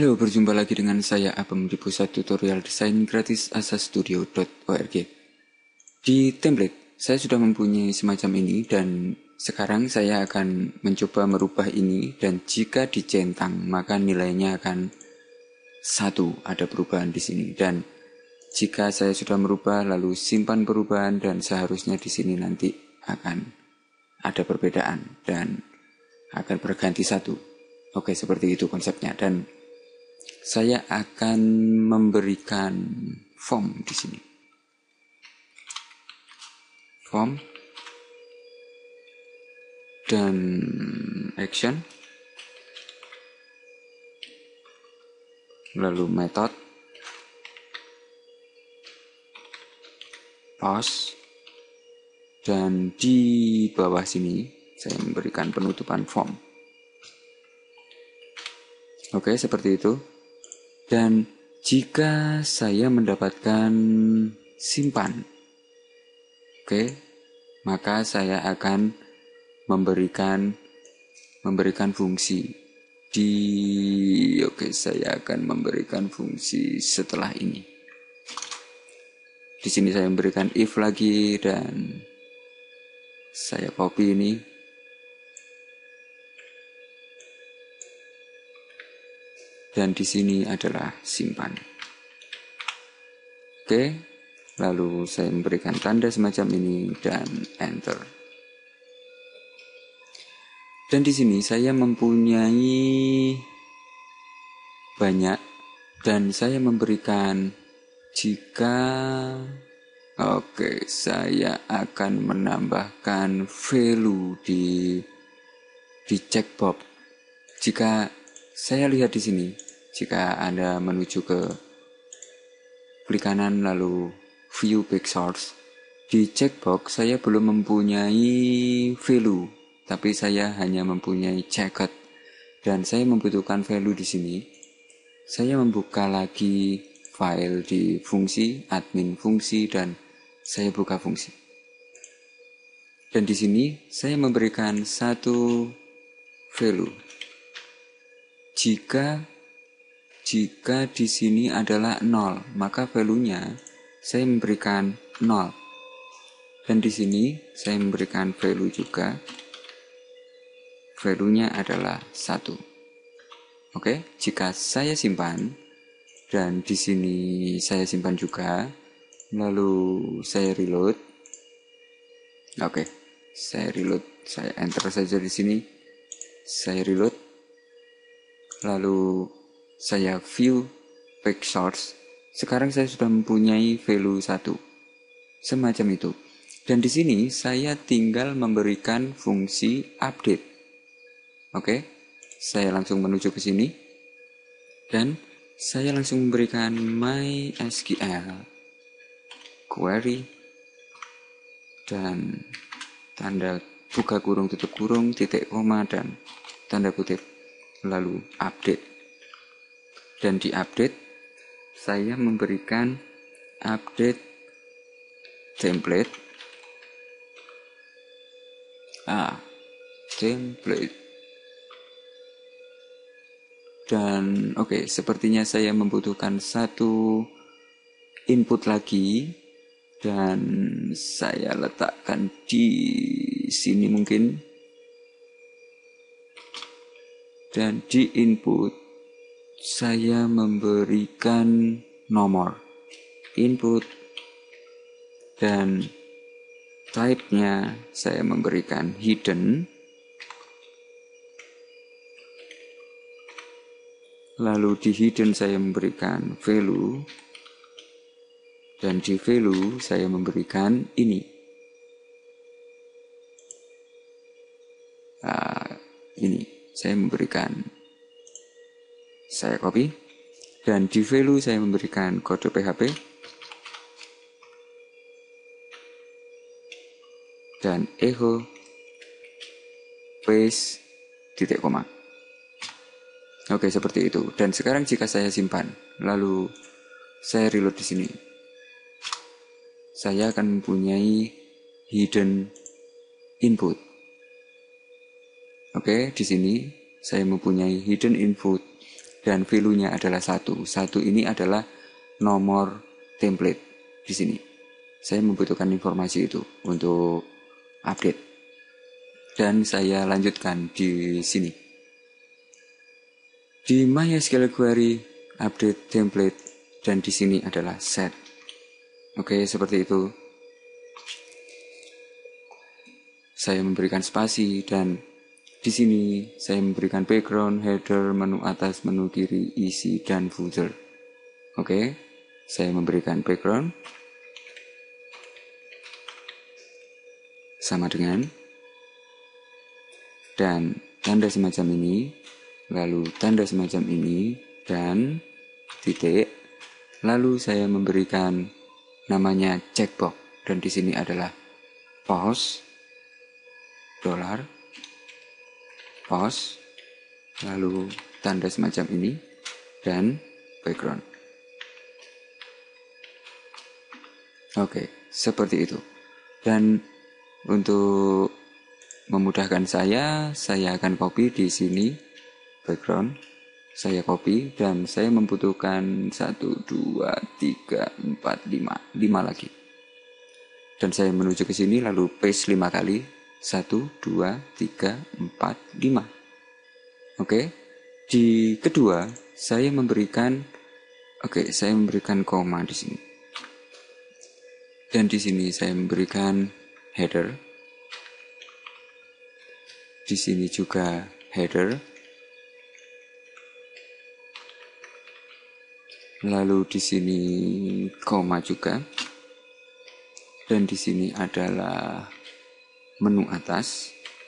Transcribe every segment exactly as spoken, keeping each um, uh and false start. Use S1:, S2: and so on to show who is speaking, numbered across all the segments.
S1: Halo, berjumpa lagi dengan saya Abam di pusat tutorial desain gratis asastudio dot org. Di template, saya sudah mempunyai semacam ini dan sekarang saya akan mencoba merubah ini dan jika dicentang maka nilainya akan satu, ada perubahan di sini. Dan jika saya sudah merubah lalu simpan perubahan dan seharusnya di sini nanti akan ada perbedaan dan akan berganti satu. Oke, seperti itu konsepnya. Dan saya akan memberikan form di sini. Form dan action. Lalu method. Post. Dan di bawah sini saya memberikan penutupan form. Oke, seperti itu. Dan jika saya mendapatkan simpan, oke, maka saya akan memberikan memberikan fungsi di oke, saya akan memberikan fungsi setelah ini. Di sini saya memberikan if lagi dan saya copy ini. Dan di sini adalah simpan. Oke, lalu saya memberikan tanda semacam ini dan enter. Dan di sini saya mempunyai banyak dan saya memberikan jika oke, saya akan menambahkan value di di checkbox. Jika saya lihat di sini, jika Anda menuju ke klik kanan lalu view pixels, di checkbox saya belum mempunyai value, tapi saya hanya mempunyai checked dan saya membutuhkan value di sini. Saya membuka lagi file di fungsi, admin fungsi dan saya buka fungsi. Dan di sini saya memberikan satu value. Jika jika di sini adalah nol, maka value-nya saya memberikan nol. Dan di sini saya memberikan value juga. Value-nya adalah satu. Oke, jika saya simpan dan di sini saya simpan juga, lalu saya reload. Oke, saya reload, saya enter saja di sini. Saya reload. Lalu saya view page source. Sekarang saya sudah mempunyai value satu. Semacam itu. Dan di sini saya tinggal memberikan fungsi update. Oke. Saya langsung menuju ke sini. Dan saya langsung memberikan MySQL query dan tanda buka kurung tutup kurung titik koma dan tanda kutip. Lalu update. Dan di update saya memberikan update template. Ah, template. Dan oke, okay, sepertinya saya membutuhkan satu input lagi dan saya letakkan di sini mungkin. Dan di input saya memberikan nomor input dan type-nya saya memberikan hidden. Lalu di hidden saya memberikan value dan di value saya memberikan ini. Nah, ini. Saya memberikan, saya copy, dan di value saya memberikan kode P H P, dan echo, paste, titik koma. Oke, seperti itu. Dan sekarang jika saya simpan, lalu saya reload di sini, saya akan mempunyai hidden input. Oke, di sini saya mempunyai hidden input dan value-nya adalah satu. Satu ini adalah nomor template di sini. Saya membutuhkan informasi itu untuk update. Dan saya lanjutkan di sini. Di MySQL query update template dan di sini adalah set. Oke, seperti itu. Saya memberikan spasi dan di sini saya memberikan background, header, menu atas, menu kiri, isi, dan footer. Oke, saya memberikan background sama dengan dan tanda semacam ini, lalu tanda semacam ini, dan titik. Lalu saya memberikan namanya checkbox dan di sini adalah pause, dolar, pause, lalu tanda semacam ini, dan background. Oke, seperti itu. Dan untuk memudahkan saya, saya akan copy di sini background. Saya copy dan saya membutuhkan satu, dua, tiga, empat, lima, lima lagi. Dan saya menuju ke sini lalu paste lima kali. satu, dua, tiga, empat, lima. Oke. Di kedua, saya memberikan oke, saya memberikan koma di sini. Dan di sini saya memberikan header. Di sini juga header. Lalu di sini koma juga. Dan di sini adalah menu atas.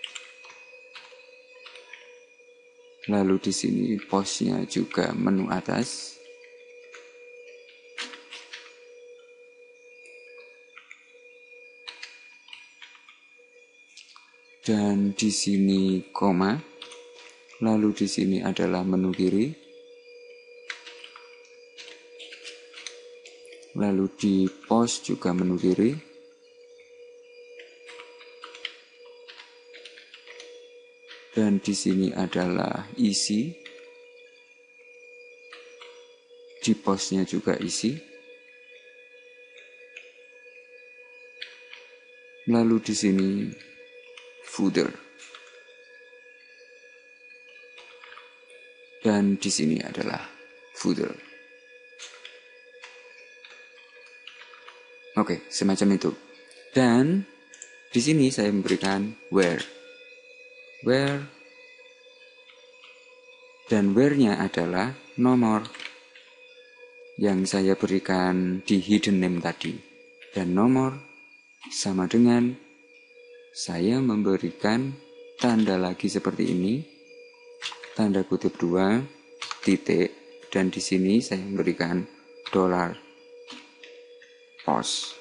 S1: Lalu di sini posnya juga menu atas. Dan di sini koma. Lalu di sini adalah menu kiri. Lalu di post juga menu kiri. Dan di sini adalah isi. Di postnya juga isi. Lalu di sini footer. Dan di sini adalah footer. Oke, semacam itu. Dan di sini saya memberikan where. Where. Dan where-nya adalah nomor yang saya berikan di hidden name tadi. Dan nomor sama dengan saya memberikan tanda lagi seperti ini. Tanda kutip dua, titik. Dan di sini saya memberikan dolar. Pause.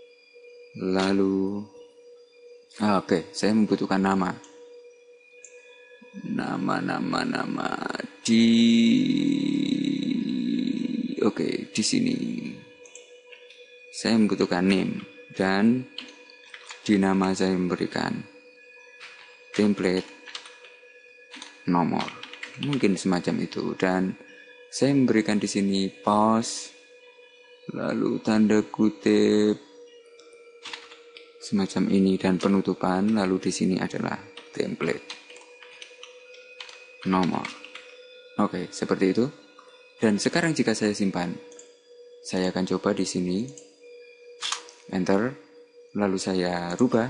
S1: Lalu ah, oke, okay, saya membutuhkan nama. Nama nama nama di oke, okay, di sini saya membutuhkan name dan di nama saya memberikan template nomor. Mungkin semacam itu dan saya memberikan di sini pause lalu tanda kutip semacam ini dan penutupan, lalu di sini adalah template nomor. Oke, seperti itu. Dan sekarang jika saya simpan, saya akan coba di sini enter, lalu saya rubah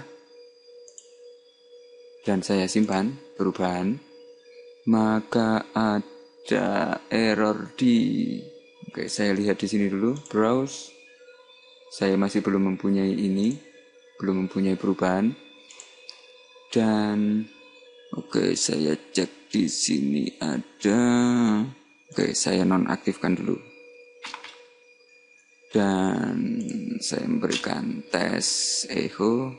S1: dan saya simpan perubahan, maka ada error di oke, saya lihat di sini dulu, browse. Saya masih belum mempunyai ini, belum mempunyai perubahan. Dan oke, saya cek di sini ada. Oke, saya nonaktifkan dulu. Dan saya memberikan tes echo.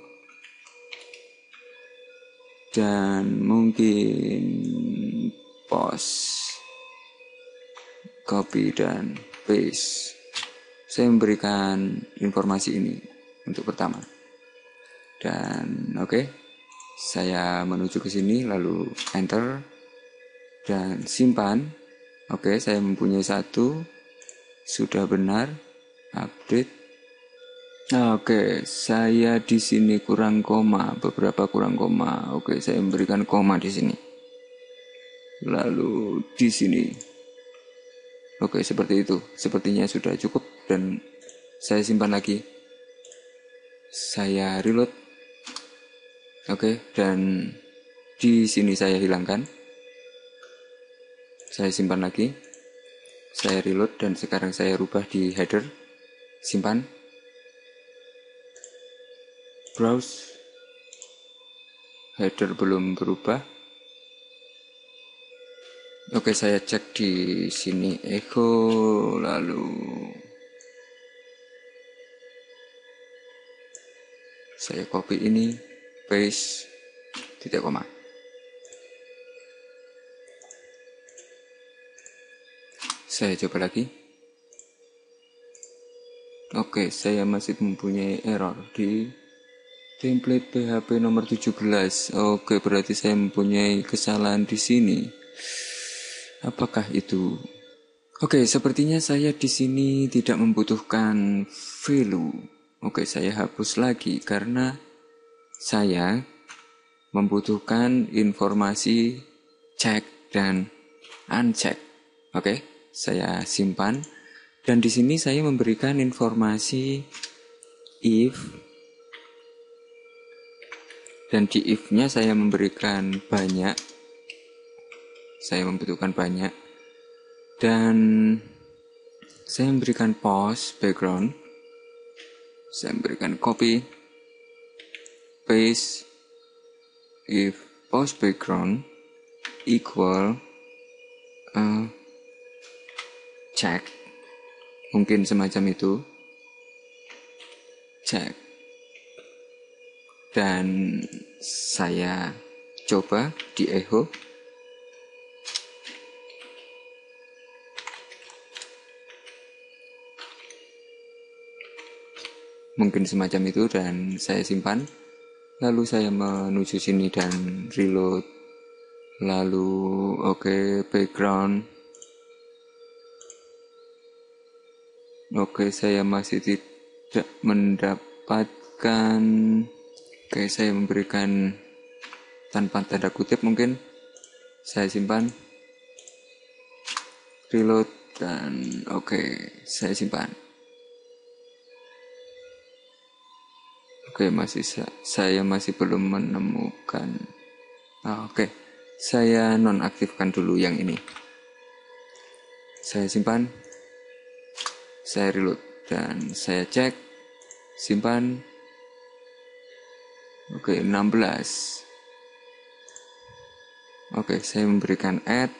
S1: Dan mungkin post, copy dan paste. Saya memberikan informasi ini untuk pertama. Dan oke, okay, saya menuju ke sini lalu enter dan simpan. Oke, saya mempunyai satu. Sudah benar. Update. Oke, saya di sini kurang koma, beberapa kurang koma. Oke, saya memberikan koma di sini. Lalu di sini. Oke, seperti itu. Sepertinya sudah cukup dan saya simpan lagi. Saya reload. Oke, dan di sini saya hilangkan. Saya simpan lagi. Saya reload dan sekarang saya rubah di header. Simpan. Browse. Header belum berubah. Oke, saya cek di sini echo, lalu saya copy ini, paste, titik koma. Saya coba lagi. Oke, saya masih mempunyai error di template P H P nomor tujuh belas. Oke, berarti saya mempunyai kesalahan di sini. Apakah itu? Oke, sepertinya saya di sini tidak membutuhkan value. Oke, saya hapus lagi karena saya membutuhkan informasi check dan uncheck. Oke, saya simpan dan di sini saya memberikan informasi if dan di if-nya saya memberikan banyak. Saya membutuhkan banyak dan saya memberikan post background, saya memberikan copy paste if post background equal uh, check, mungkin semacam itu, check, dan saya coba di echo. Mungkin semacam itu dan saya simpan. Lalu saya menuju sini dan reload. Lalu oke, okay, background. Oke, okay, saya masih tidak mendapatkan. Oke, okay, saya memberikan tanpa tanda kutip mungkin. Saya simpan. Reload dan oke, okay, saya simpan. Oke, masih saya masih belum menemukan. Oh, oke, saya nonaktifkan dulu yang ini. Saya simpan. Saya reload dan saya cek. Simpan. Oke, enam belas. Oke, saya memberikan add.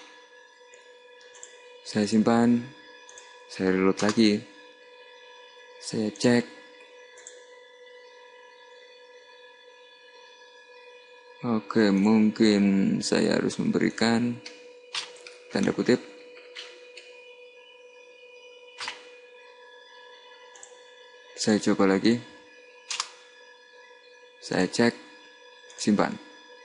S1: Saya simpan. Saya reload lagi. Saya cek. Oke, mungkin saya harus memberikan tanda kutip. Saya coba lagi. Saya cek. Simpan.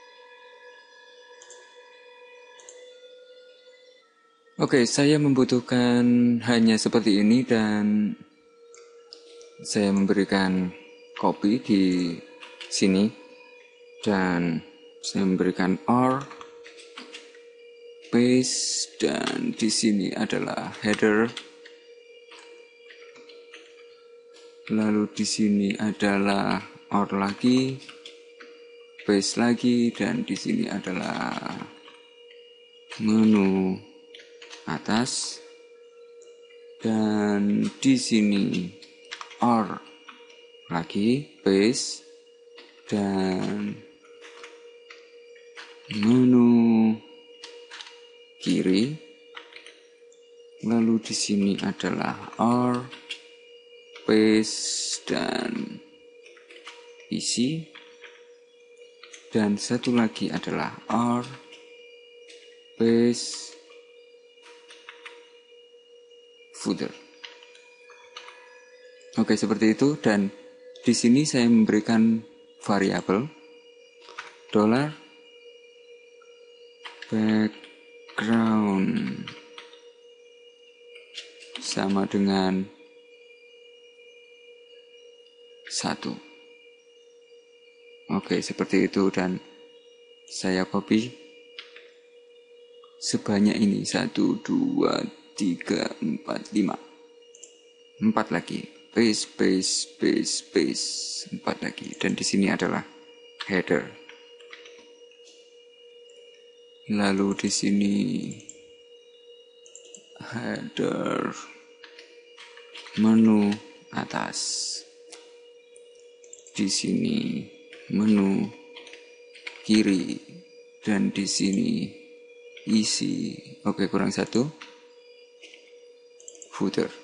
S1: Oke, saya membutuhkan hanya seperti ini dan saya memberikan copy di sini dan saya memberikan or paste dan di sini adalah header. Lalu di sini adalah or lagi, paste lagi dan di sini adalah menu atas dan di sini or lagi, paste dan menu kiri. Lalu di sini adalah or, paste dan isi. Dan satu lagi adalah or, paste, footer. Oke, seperti itu dan di sini saya memberikan variabel dollar background sama dengan satu. Oke, seperti itu, dan saya copy sebanyak ini. Satu, dua, tiga, empat, lima. Empat lagi. Paste, paste, paste, paste. Empat lagi. Dan di sini adalah header. Lalu di sini header menu atas. Di sini menu kiri, dan di sini isi. Oke, kurang satu. Footer.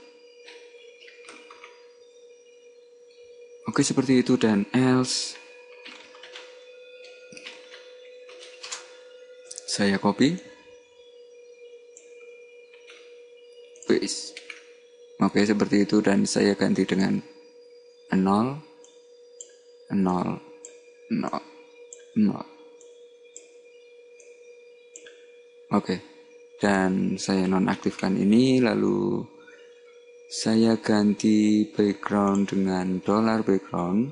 S1: Oke, seperti itu, dan else. Saya copy. Paste. Oke, seperti itu, dan saya ganti dengan nol, nol, nol, nol. Oke, dan saya nonaktifkan ini, lalu saya ganti background dengan dollar background,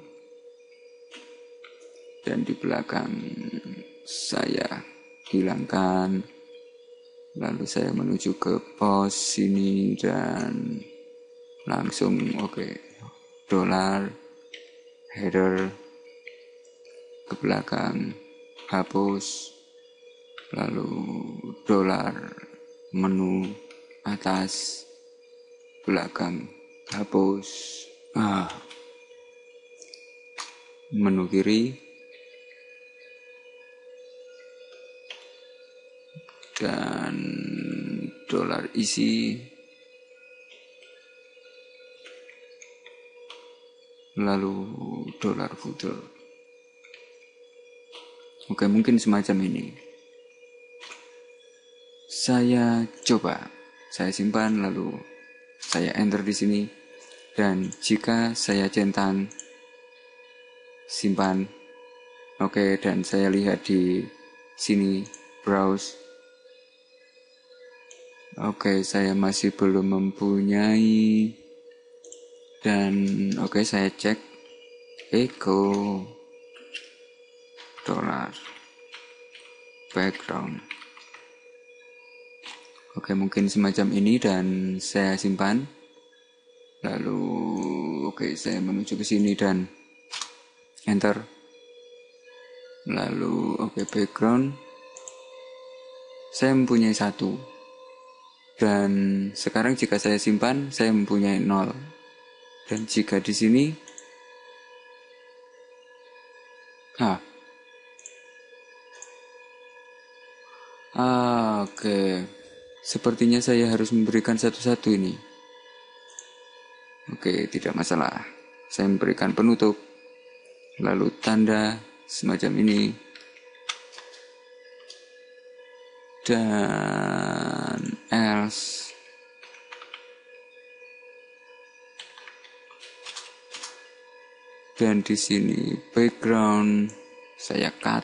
S1: dan di belakang saya hilangkan, lalu saya menuju ke pos sini dan langsung oke, dollar header ke belakang, hapus, lalu dolar menu atas, belakang, hapus, ah, menu kiri, dan dolar isi, lalu dolar footer. Oke, mungkin semacam ini. Saya coba, saya simpan, lalu saya enter di sini, dan jika saya centang, simpan, oke, dan saya lihat di sini browse. Oke, saya masih belum mempunyai, dan oke, saya cek echo dolar background. Oke, mungkin semacam ini, dan saya simpan. Lalu oke, saya menuju ke sini dan enter. Lalu oke, background. Saya mempunyai satu. Dan sekarang jika saya simpan, saya mempunyai nol. Dan jika di sini ah, ah oke, sepertinya saya harus memberikan satu-satu ini. Oke, tidak masalah. Saya memberikan penutup, lalu tanda semacam ini, dan else. Dan di sini background saya cut,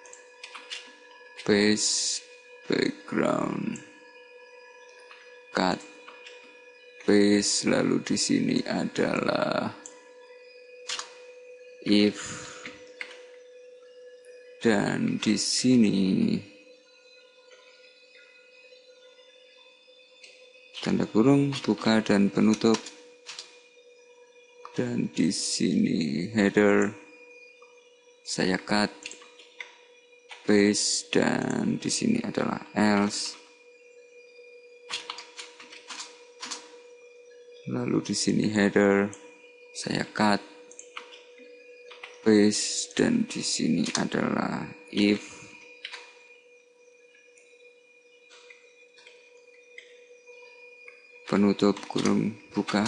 S1: paste, background, cut, paste, lalu di sini adalah if, dan di sini tanda kurung, buka dan penutup, dan di sini header saya cut, paste, dan di sini adalah else. Lalu di sini header saya cut, paste, dan di sini adalah if. Penutup kurung buka,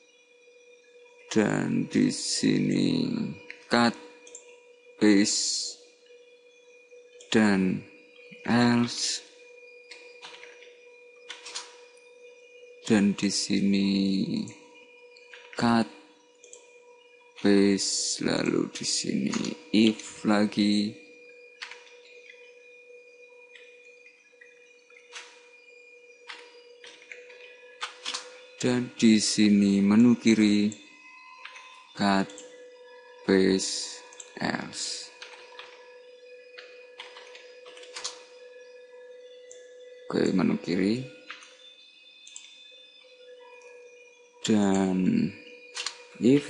S1: dan di sini cut, paste, dan else, dan di sini cut, paste, lalu di sini if lagi, Dan di sini menu kiri cut, paste, else. Oke, menu kiri. Dan if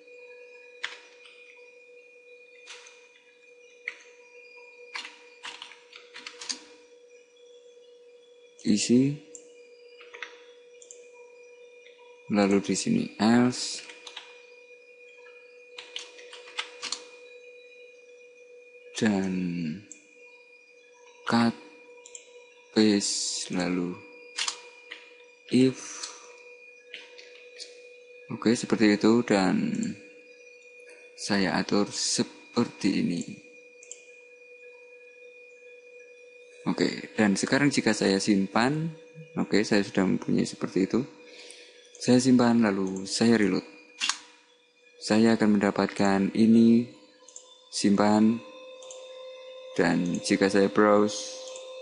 S1: isi, lalu di sini else, dan cut, paste, lalu if. Oke, seperti itu, dan saya atur seperti ini. Oke, dan sekarang jika saya simpan, oke, saya sudah mempunyai seperti itu. Saya simpan, lalu saya reload. Saya akan mendapatkan ini, simpan, dan jika saya browse,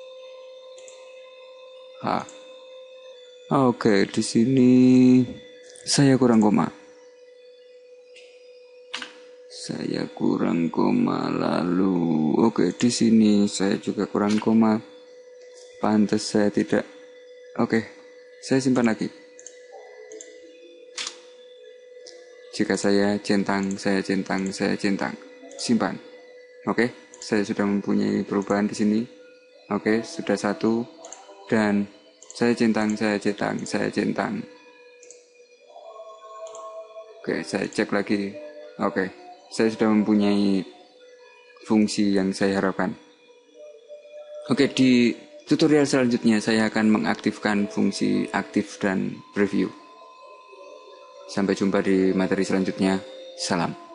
S1: ah, oke, di sini saya kurang koma. Saya kurang koma, lalu oke, di sini saya juga kurang koma. Pantas saya tidak. Oke, saya simpan lagi. Jika saya centang, saya centang, saya centang, simpan. Oke, saya sudah mempunyai perubahan di sini. Oke, sudah satu, dan saya centang, saya centang, saya centang. Oke, saya cek lagi. Oke, saya sudah mempunyai fungsi yang saya harapkan. Oke, di tutorial selanjutnya saya akan mengaktifkan fungsi aktif dan preview. Sampai jumpa di materi selanjutnya. Salam.